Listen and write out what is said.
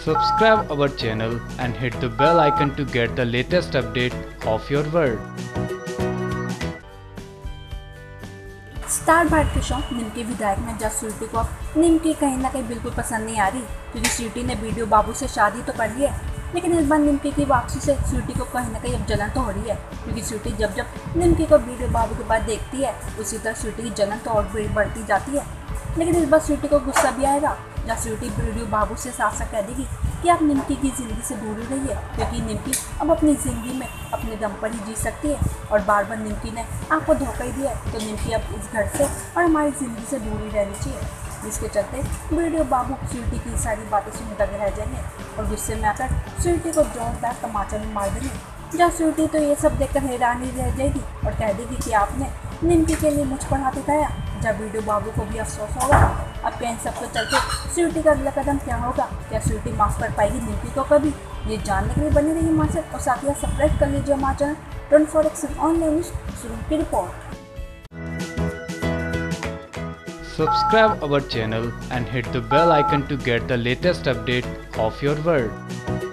Subscribe our channel and hit the bell icon to get the latest update of your world. Star Bharat के show निम्की विधायक में जब स्वीटी को निम्की कहीं ना कहीं बिल्कुल पसंद नहीं आ रही, क्योंकि स्वीटी ने वीडियो बाबू से शादी तो कर ली है, लेकिन इस बार निम्की की वापसी से स्वीटी को कहीं ना कहीं अब जलन तो हो रही है। क्योंकि स्वीटी जब जब निम्की को वीडियो बाबू के बाद देखती है, उसी तरह स्वीटी की जलन तो और बढ़ती जाती है। लेकिन इस बार स्वीटी को गुस्सा भी आएगा जब स्वीटी वीडियो बाबू से साफ साफ कह देगी कि आप निम्की की ज़िंदगी से दूर ही रहिए, क्योंकि निम्की अब अपनी ज़िंदगी में अपने दम पर ही जी सकती है और बार बार निम्की ने आपको धोखा ही दिया है, तो निम्की अब इस घर से और हमारी ज़िंदगी से दूर ही रहनी चाहिए। जिसके चलते वीडियो बाबू स्वीटी की सारी बातें सुन दंग रह जाएंगे और गुस्से में आकर स्वीटी को जोरदार तमाचा में मार देंगे। जब स्वीटी तो ये सब देखकर हैरान ही रह जाएगी और कह देगी कि आपने निम्की के लिए मुझ पर हाथ उठाया। जब वीडियो बाबू को भी अफसोस होगा। अब क्या इन सबको चलते स्वीटी का अगला कदम क्या होगा? क्या स्वीटी माफ़ कर पाएगी निम्की को कभी? ये जानने के लिए बने रहिए हमारे साथ और साथ ही सब्सक्राइब कर लीजिए हमारा चैनल 24x ऑनलाइन न्यूज़ शुरू की report. Subscribe our channel and hit the bell icon to get the latest update of your world.